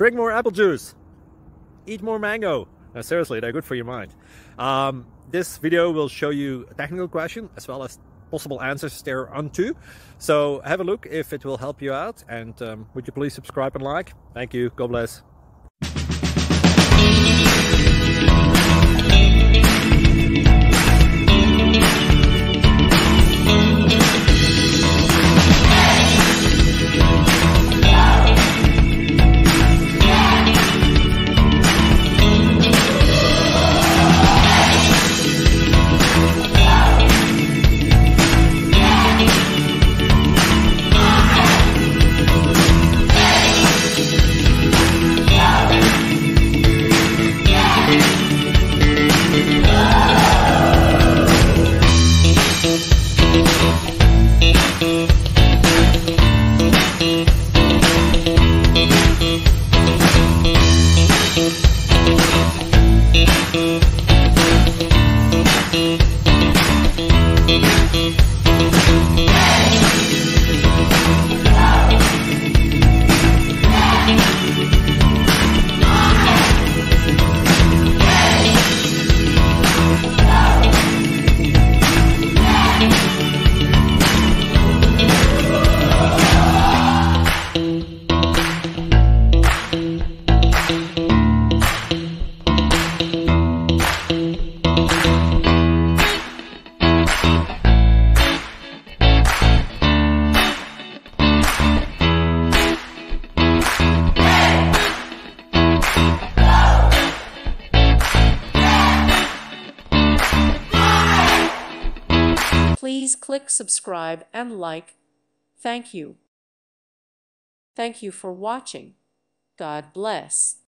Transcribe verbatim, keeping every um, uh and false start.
drink more apple juice, eat more mango. No, seriously, they're good for your mind. Um, this video will show you a technical question as well as possible answers thereunto. So have a look if it will help you out, and um, would you please subscribe and like? Thank you. God bless. Please click subscribe and like. Thank you. Thank you for watching. God bless.